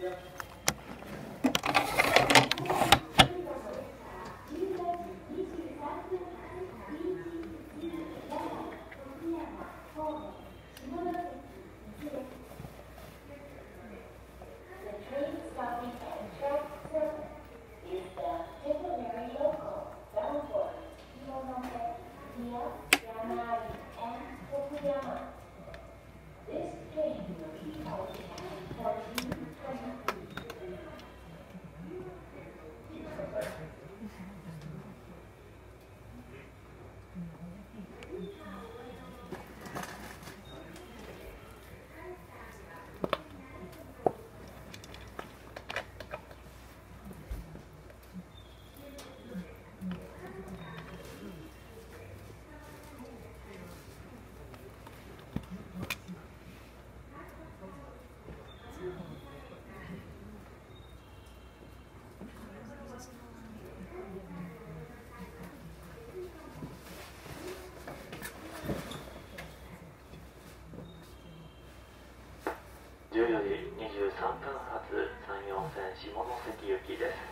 14時23分発山陽線下関行きです。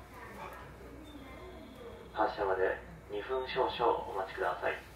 発車まで2分少々お待ちください。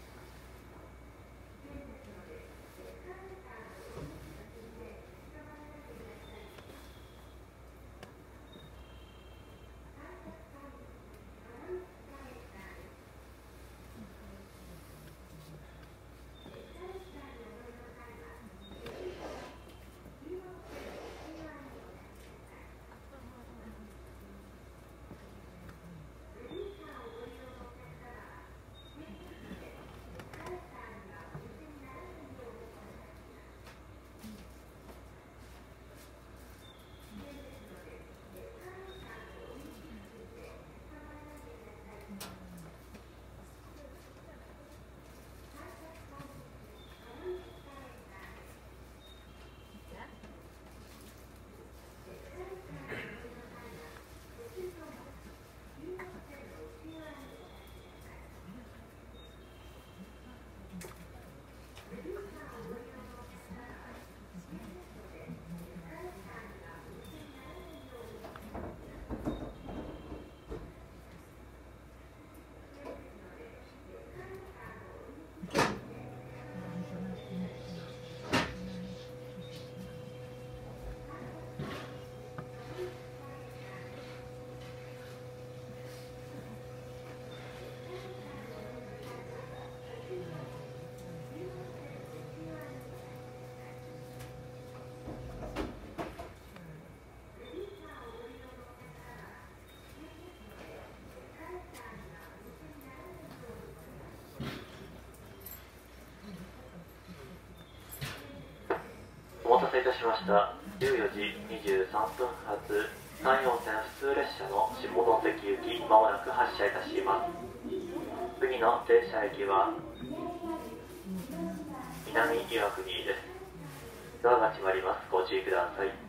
お待たせいたしました。14時23分発山陽線普通列車の下関行き、まもなく発車いたします。次の停車駅は南岩国です。ドアが閉まります。ご注意ください。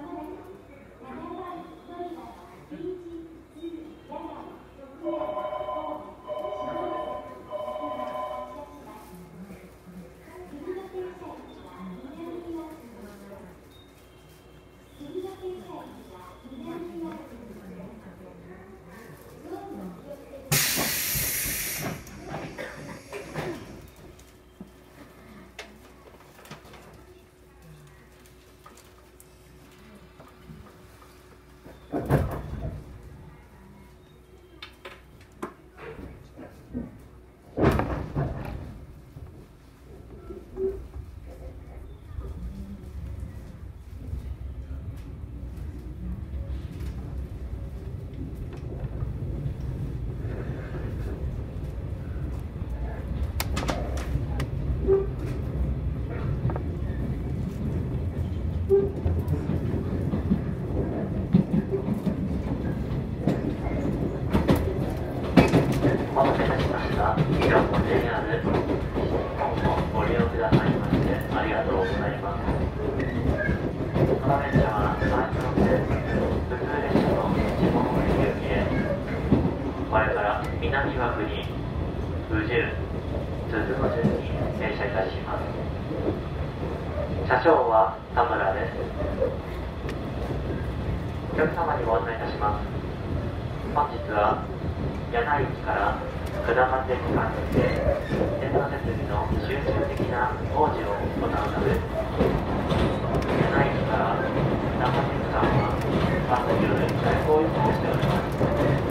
お待たせいたしました。以上の JR 本をご利用くださいましてありがとうございます。この列車は山陽線普通列車の下関行きへ、これから南岩国、宇治、鈴の順に停車いたします。車掌は田村です。 客様にご案内いたします。本日は柳井駅から下松駅間にて電化設備の集中的な工事を行うため、柳井駅から下松駅間はバスによる代行輸送をしております。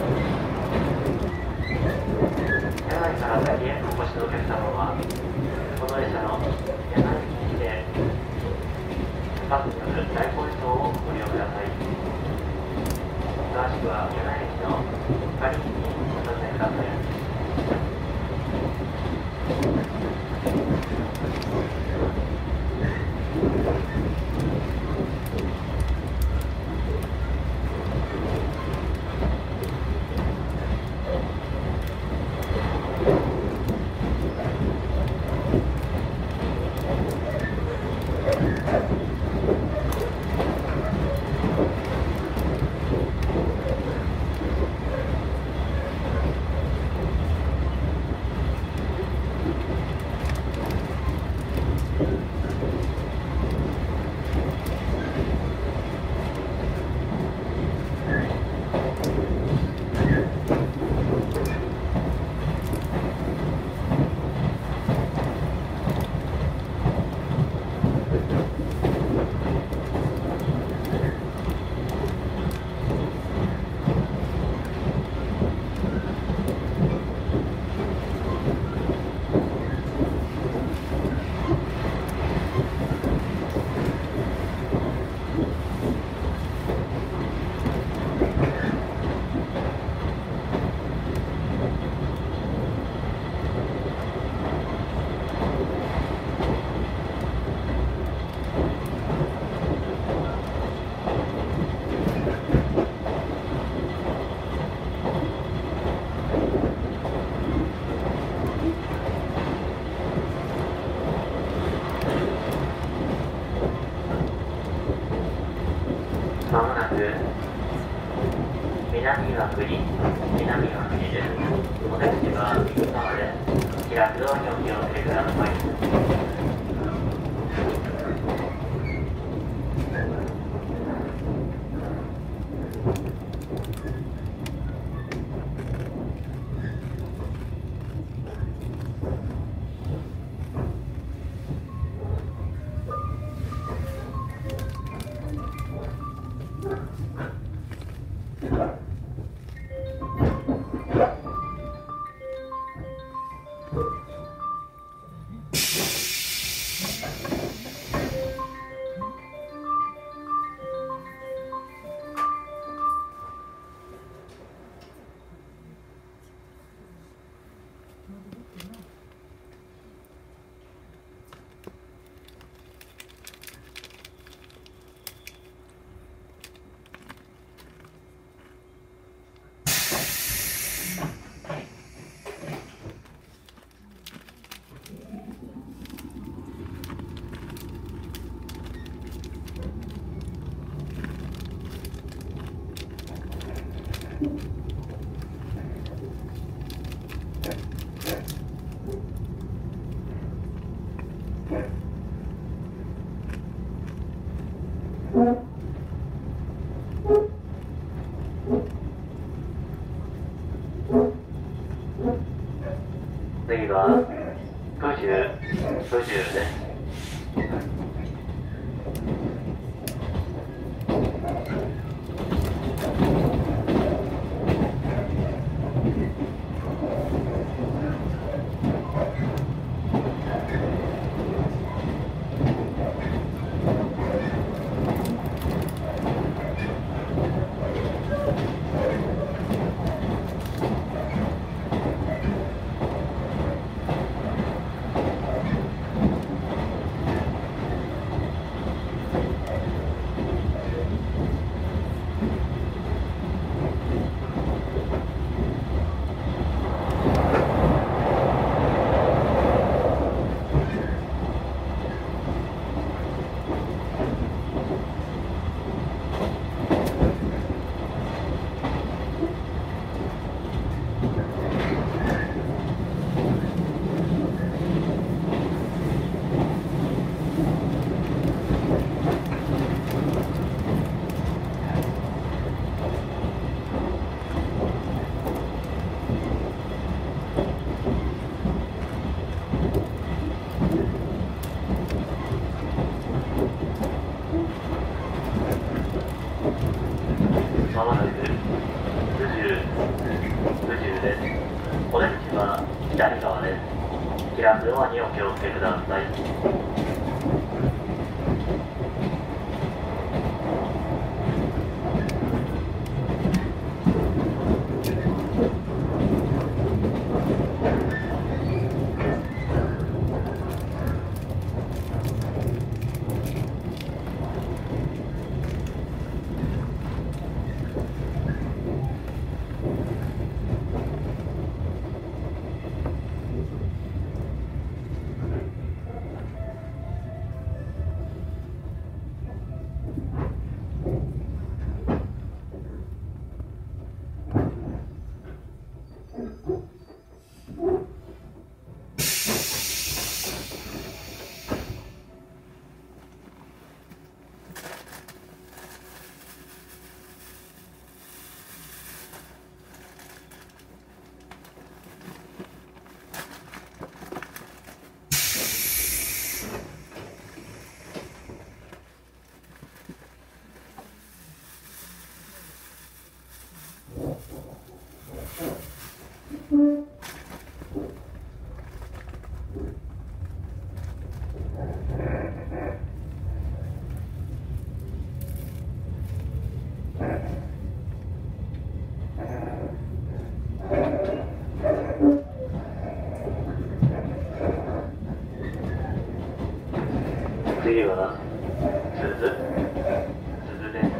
柳井から先へお越しのお客様は、この列車の柳井駅でバスによる代行輸送をご利用ください。詳しくは柳井駅の係員にお尋ねください。まもなく南岩国です。お出口は右側です。開くドアにお気をつけください。次は九十です。 まもなく宇宙です。お出口は左側です。開くドアにお気をつけください。次は鈴です。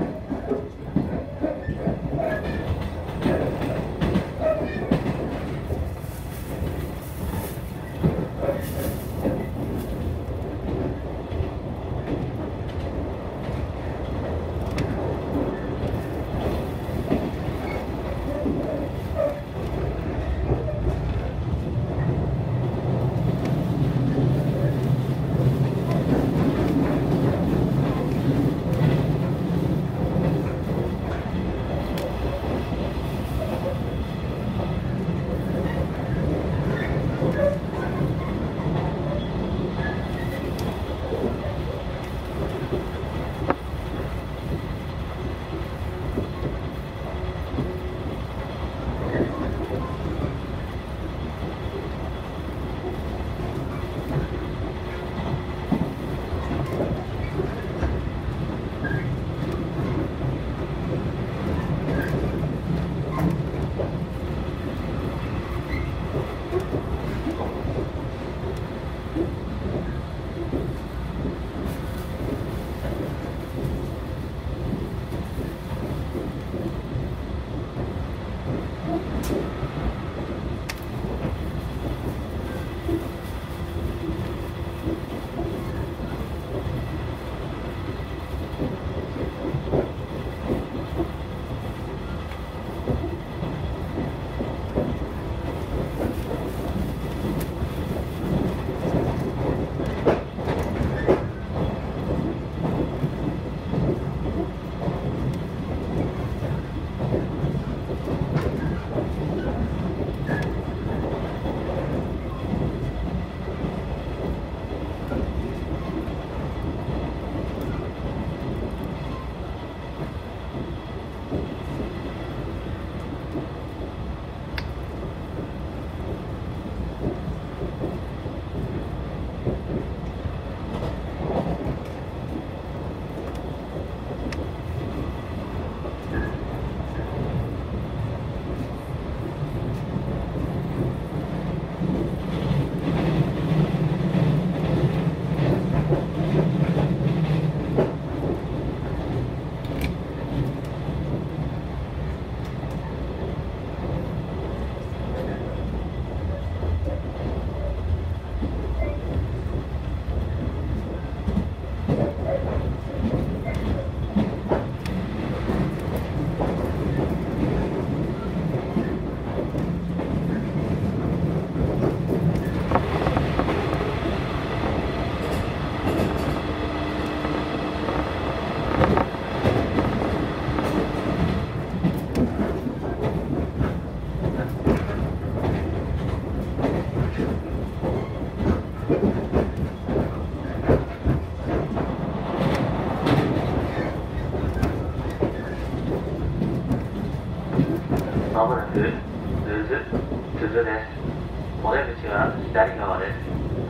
まもなく鈴です。お出口は左側です。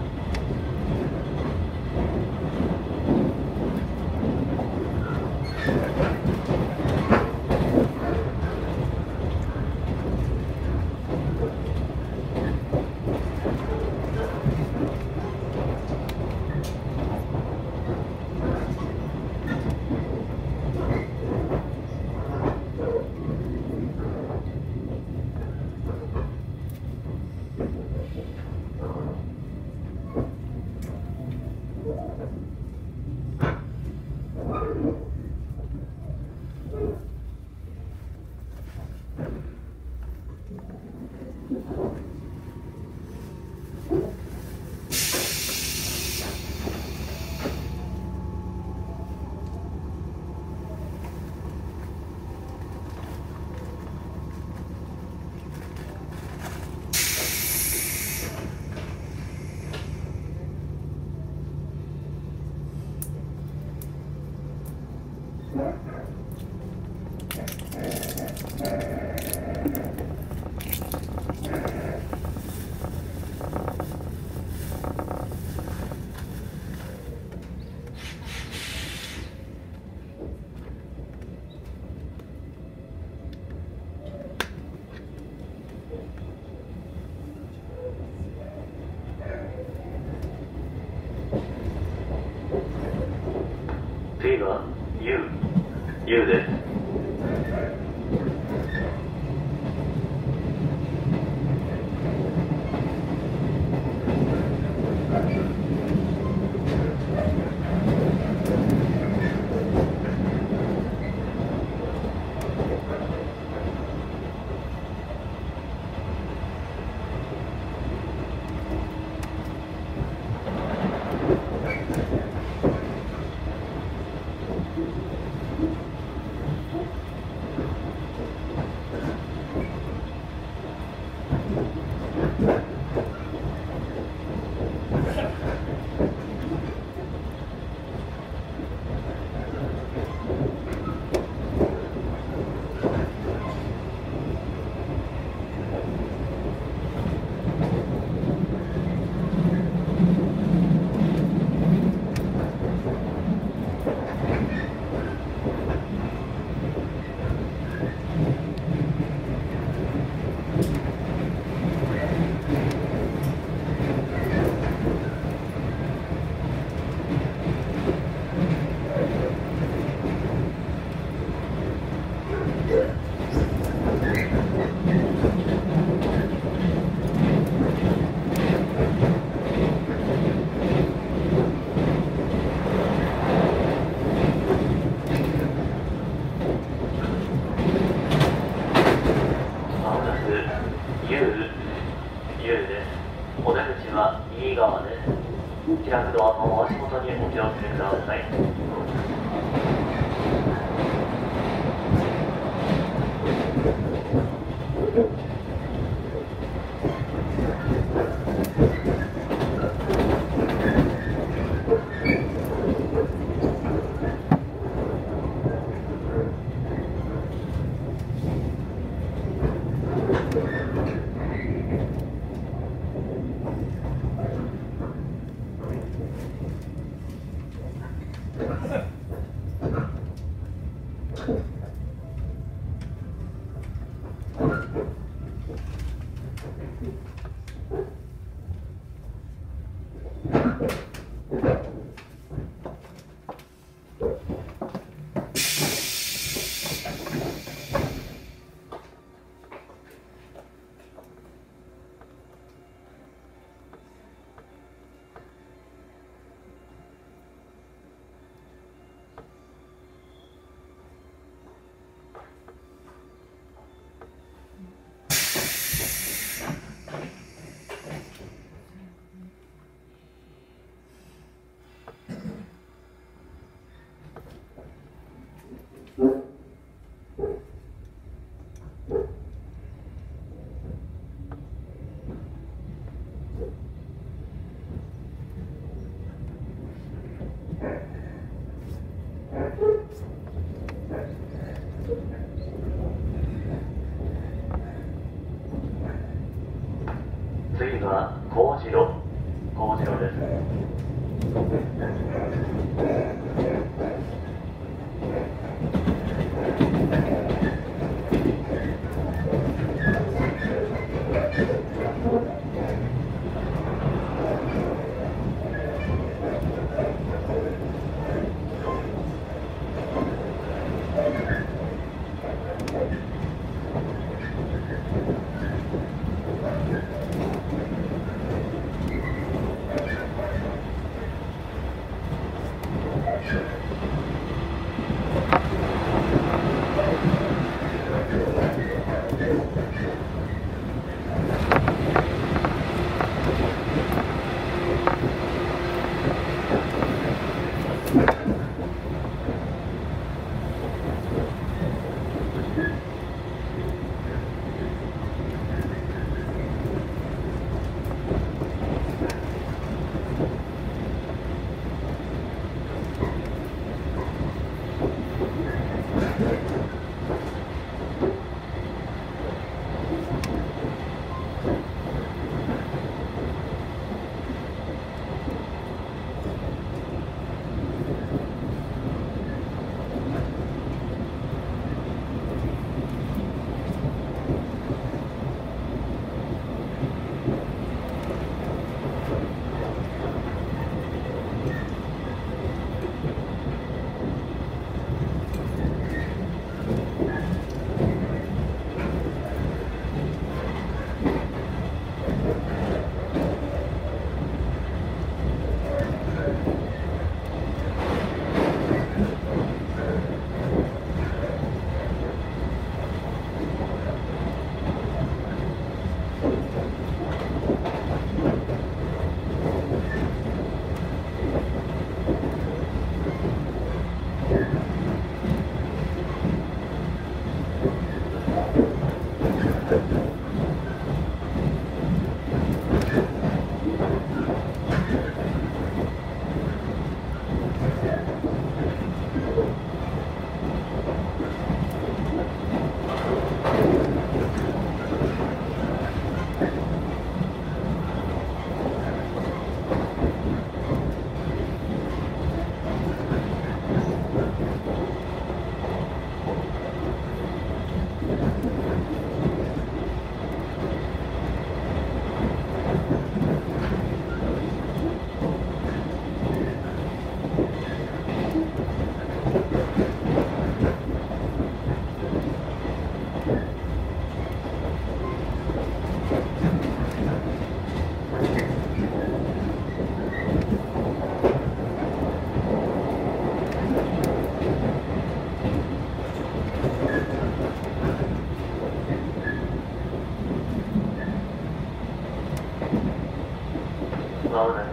次は U です。です。お出口は右側です。開くドアの足元にお気をつけください。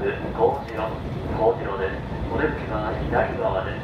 工事路です。お出口は左側です。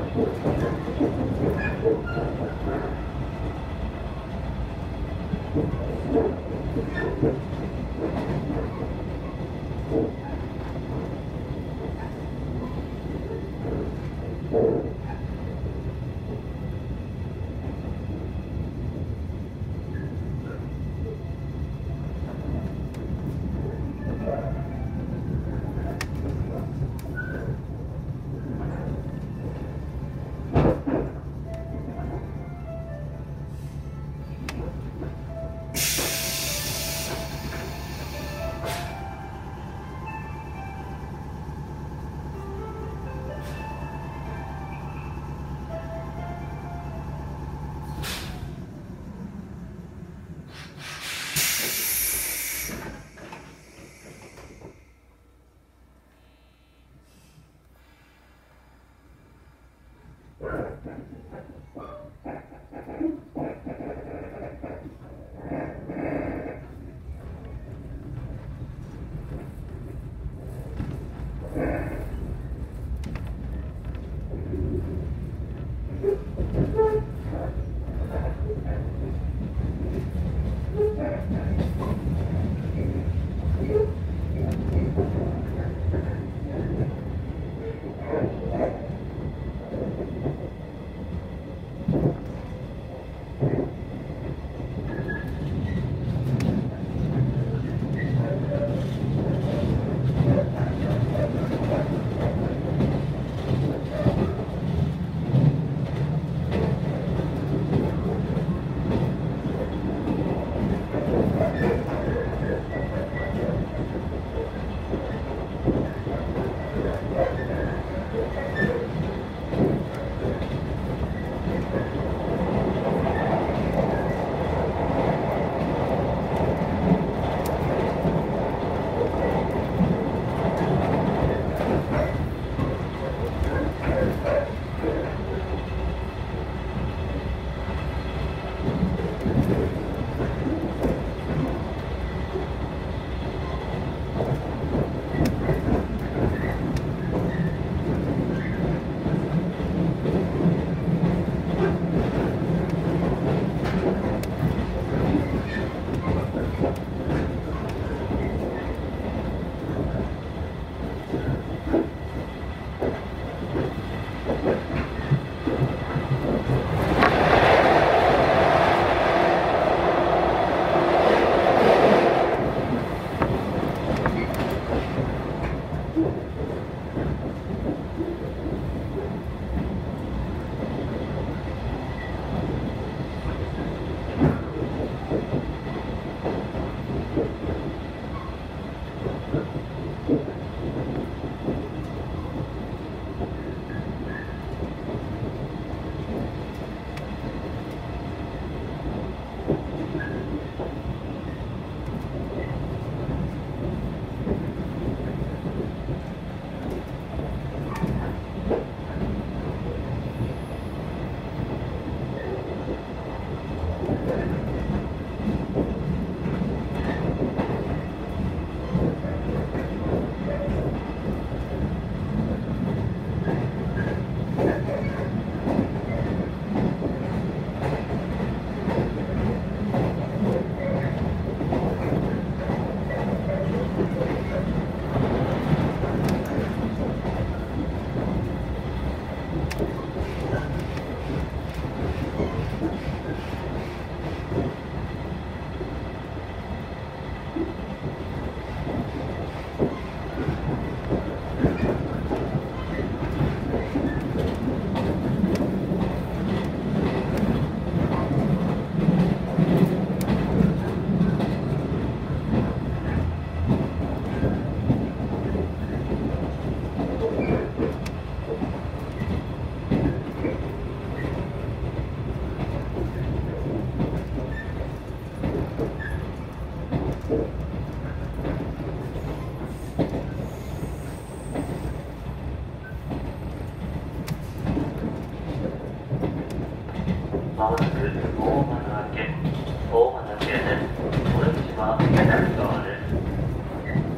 まもなく大間岳です。お出口は左側です。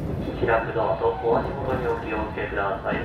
開くドアとお足元にお気をつけください。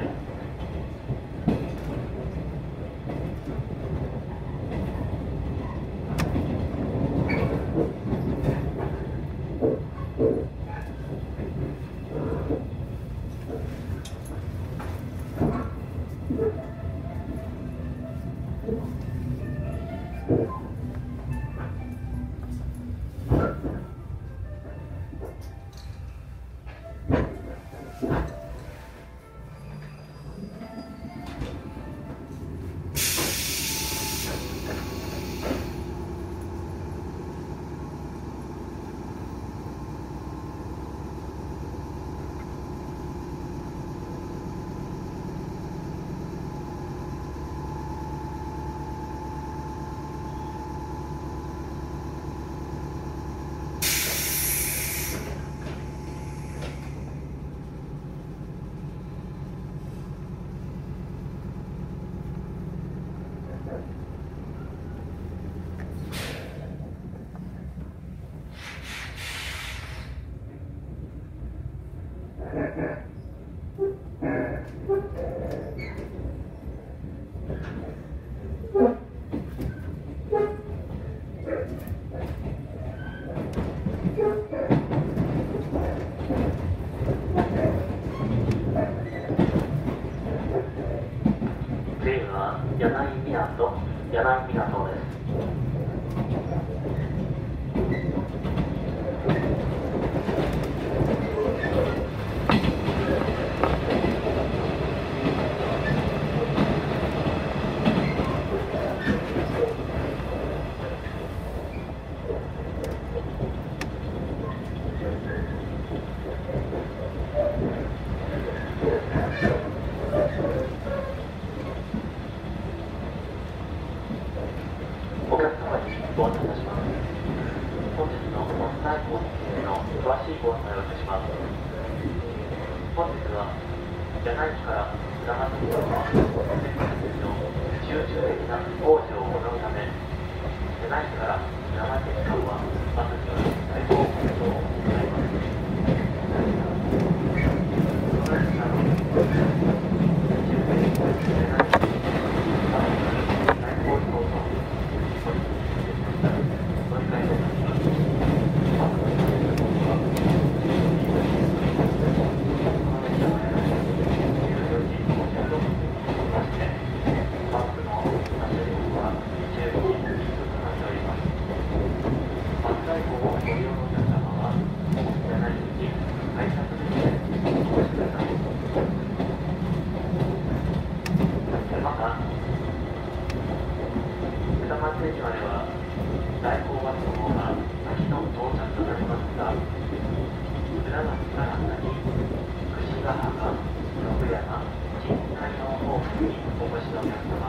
次は柳港です。お客様にご案内いたします。本日の国内交通の詳しいご案内をいたします。本日は柳駅から長崎県の集中的な工事を行うため、柳駅から長崎駅間はバスによる代行運送を行います。この列車の集中的な柳駅バスによる代行運送と下松駅までは代行バスの方が先の到着となりますが、浦町から先、櫛ヶ浜、信山、近海の方面にお越しのお客様、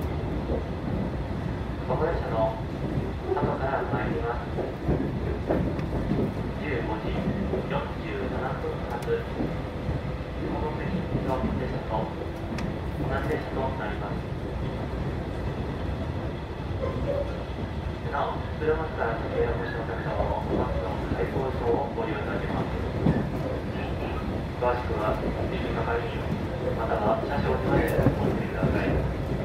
この列車の後から参ります。15時47分発、この次の列車と同じ列車となります。なお、浦町から先へお越しのお客様もバスの代行証をご利用いただけます。詳しくは駅係員または車掌にまでお送りください。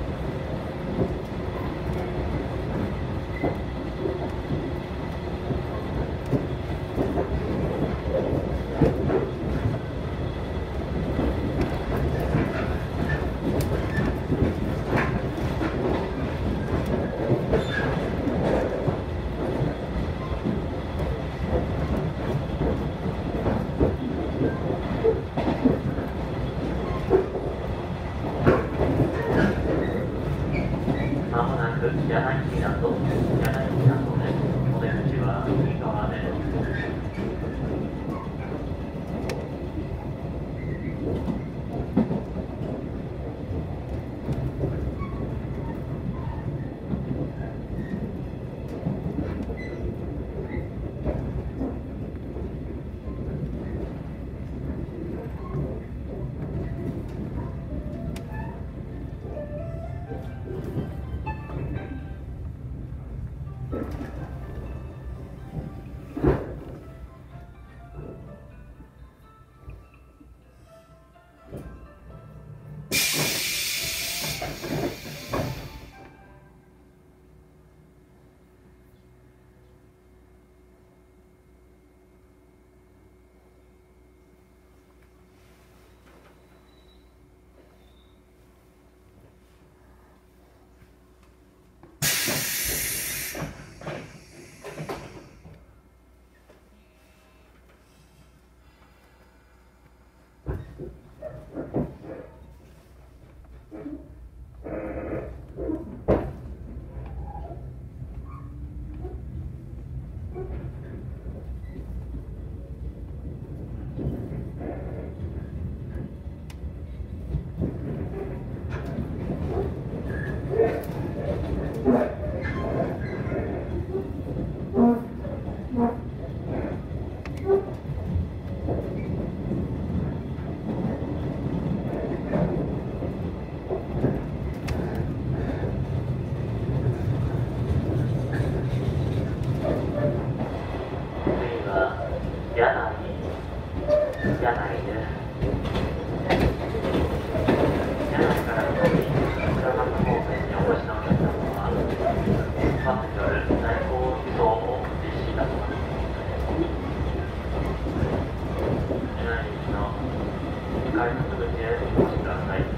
まもなく柳港です。お出口は右側です。 バスによる代行輸送を実施いたします。南行きの改札口へお越しください。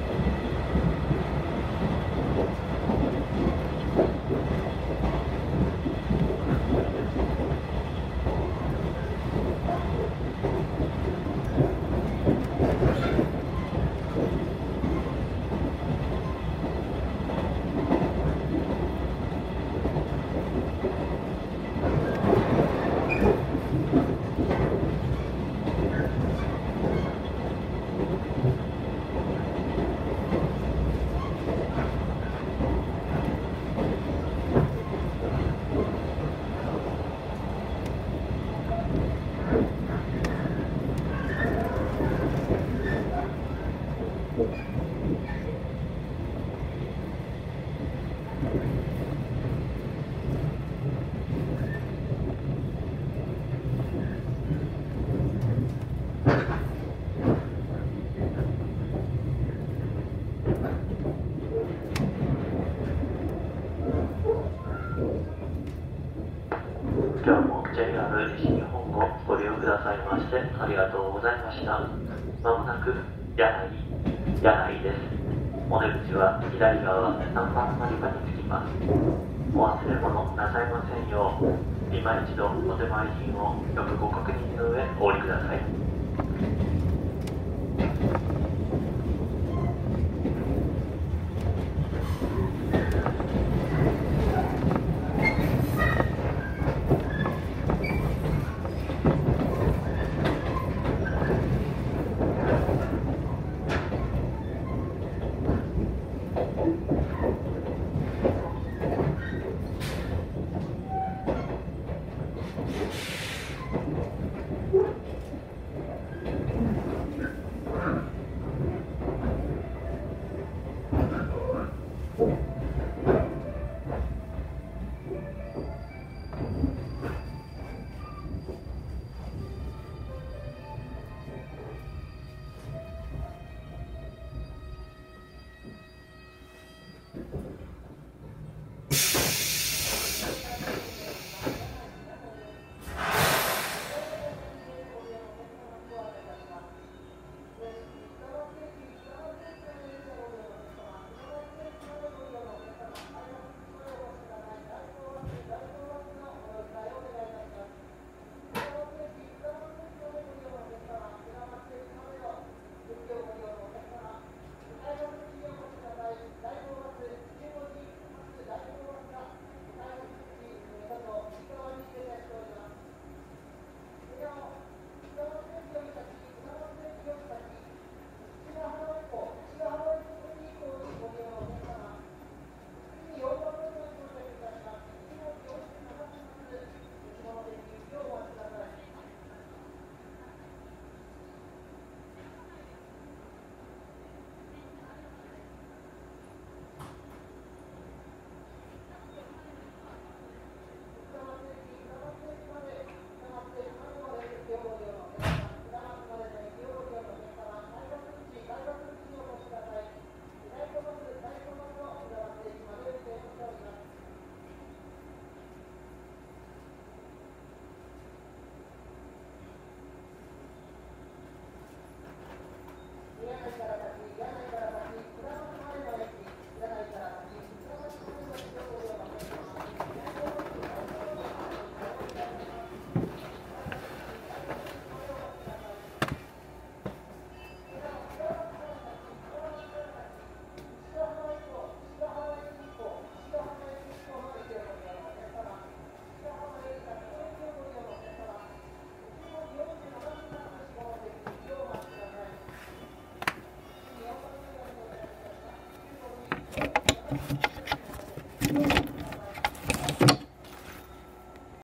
今日も JR 西日本をご利用くださいましてありがとうございました。まもなく柳井です。お出口は左側3番乗り場に着きます。お忘れ物なさいませんよう、今一度お手前品をよくご確認の上お降りください。